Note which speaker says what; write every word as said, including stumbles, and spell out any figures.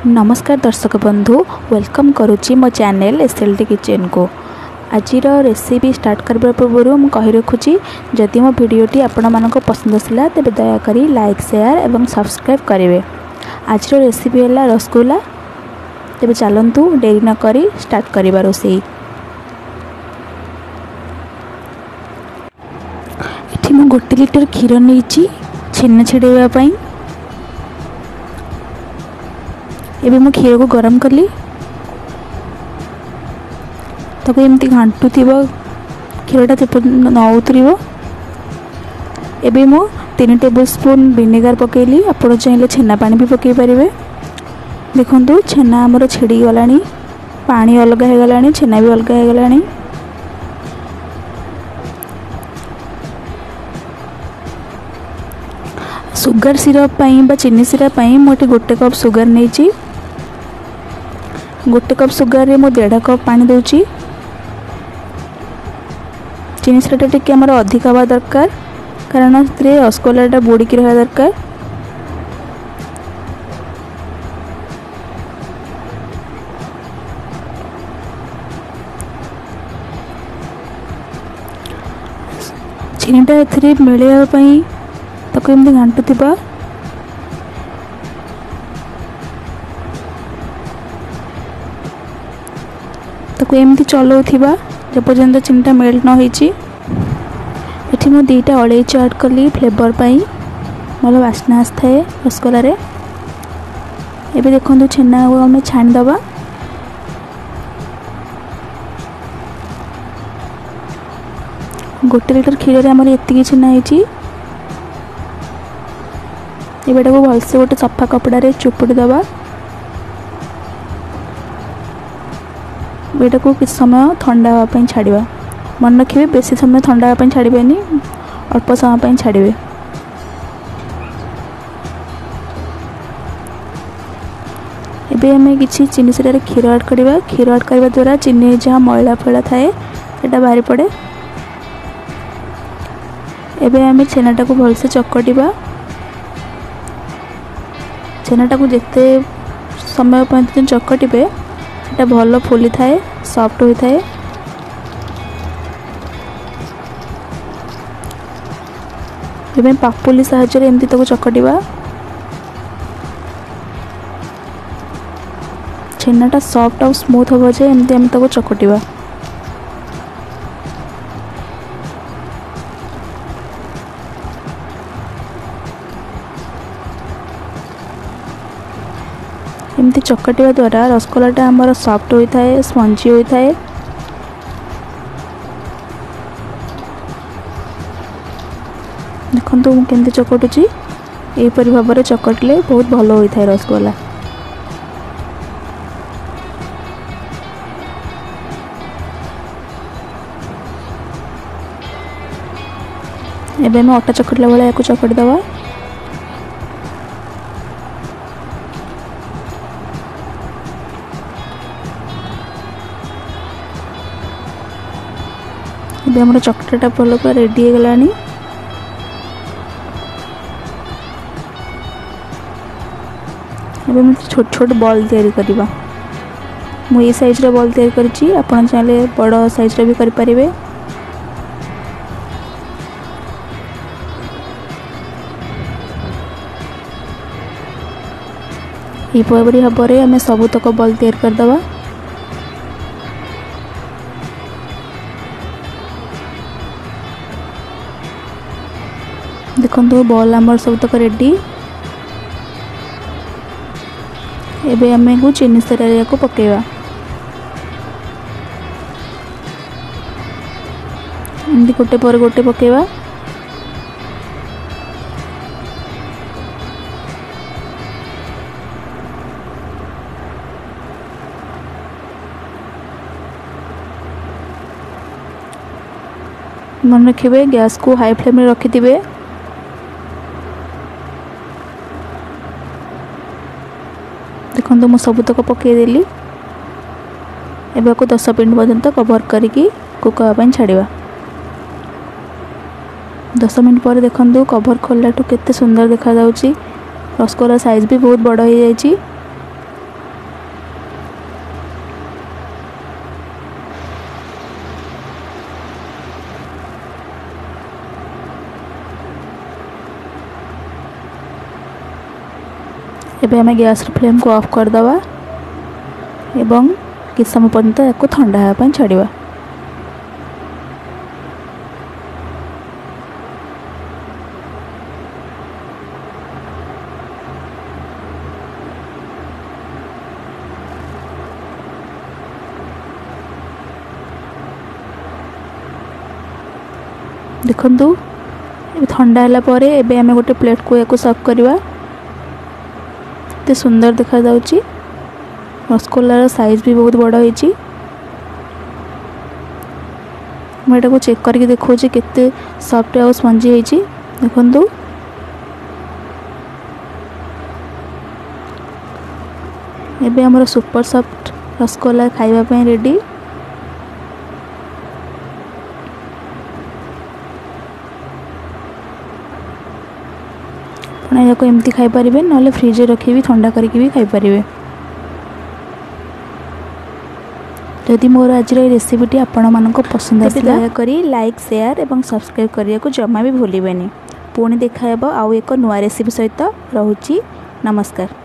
Speaker 1: नमस्कार दर्शक बंधु वेलकम करुच्ची मो चैनल एसएलटी किचन को। आज रेसिपी स्टार्ट करने पूर्व मुझे कही रखुची जदि मो भिडटी आपण मानक पसंद आसला तेज दयाकोरी लाइक शेयर एवं सब्सक्राइब करेंगे। आज रेसिपी है रसगुल्ला। तेज चलतु डेरी न करी स्टार्ट करवा रोषे। ये मु गोटे लिटर क्षीर नहीं छेना छेड़ाई। एबे मु क्षीर को गरम कली ताको एमती घांटू थी क्षीरटा न उतर। एबे मु तीन टेबल स्पून विनेगार पकेली। आपण चाहिए छेना पानी भी पकई पारे। देखु छेना आमर छेड़ी गला, पानी अलग हो गला, छेना भी अलग हो गला। सुगर सिरप बा चीनी सिरप मुझे गोटे कप सुगर नहीं। गोटे कप सुगर रे मु डेढ़ कप पानी दूची। चीनी सिरपटा टिके आमर अधिक हवा दरकार कारण रसगोल्लाटा बुड़िक रहा दरकार। चीनीटा ए मिलवाई ताको एमती घांटू थिबा। ताको एमती चलाऊ जपर्यंत चीनीटा मेल्ट न होइची। एठी मु दीटा अलैची ऐड कली फ्लेवर पाई भल बास्ना आसता है रसगोल्ला। एबे देखो छेना को आम छाणीदबा। गोटे लिटर क्षीर आमर एति छेना होइची। एटा को भलसे गोटे सफा कपड़ा रे चुपुड़ी दबा। एटा को किछ समय ठंडा होगा छाड़वा। मन रखिए बेसी समय ठंडा होगा छाड़बेनी, अल्प समय छाड़े। एबे हमें किसी चीनी सिरा क्षीर ऐड करवा। क्षीर ऐड करने द्वारा चीनी जहाँ मैला फैला थाए सेटा बाहरी पड़े। एबे हमें छेनाटा को भलसे चकटिबा। छेनाटा को जिते समय पर्यंत चकटिबे सेटा भल फुली थाए, सॉफ्ट होता है। ये पापुली साहाय्य एमती तक चकटिबा। छेनाटा सॉफ्ट और स्मूथ हो जाए एमती हम तक चकटिबा। एमती चकटिया द्वारा रसगोल्लाटा आमर सॉफ्ट होता है, स्पंजी होता है। देखो मुझे केमती चकटुची। यहीपरि भाव में चकटिले बहुत भल होता है रसगोल्ला। एबे मैं अटा चकटला भाई या चकटी दबा। ये हमारा चकटाटा भल पूरा रेडी हो गलानी। अब हम छोट छोट बॉल तैयारी करवा। मु ये साइज रे बॉल तैयारी करची। आपण चाहे बड़ साइज रे भी करि परिबे। ये परी भाव में आम सबुतक बॉल तैयारी करदबा। देखो बॉल आमर सब तक रेडी। एबे आमे को चीनी सिरा को पकेवा। एमती गोटे पर गोटे पकेवा। मन रखिए गैस को हाई फ्लेम में रखिथे। देखो मुझे सबुतक पकईदेली। एबे को दस मिनट पर्यंत कवर करके कुक हाँपाई छाड़ा। दस मिनट पर देखो कवर खोलू केते सुंदर देखा जाउची। रसगोल्ला साइज भी बहुत बड़ हो जाइए। एबे आम गैस फ्लेम को ऑफ करदे एवं किछ समय पर्यंत या ठंडा होगा छाड़ा। देखु ठंडा है परे एबे आमे गोटे प्लेट को या सर्व करवा। एते सुंदर देखा जाउची। रसगोल्लार साइज भी बहुत बड़ होईची। मैं को चेक करके देखो केते सॉफ्ट और स्पंजी होईची। देखंतु एबे हमर सुपर सॉफ्ट रसगोल्ला खाइबा पई रेडी। आपको एमती खाई पारे ना फ्रिज रखी भी ठंडा करके भी खाई पारे। जदि मोर आज रेसिपीटी आपण मानक पसंद आसला दयाकरी लाइक शेयर एवं सब्सक्राइब करने को जमा भी भूलिबेनी। पुणी देखा आउ एक नुआ रेसिपी सहित रहुची। नमस्कार।